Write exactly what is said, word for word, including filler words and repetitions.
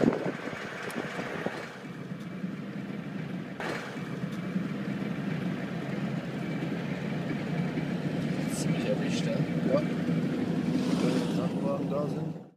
Ziemlich erwischt, ja. Ja. Wenn die Krankenwagen da sind.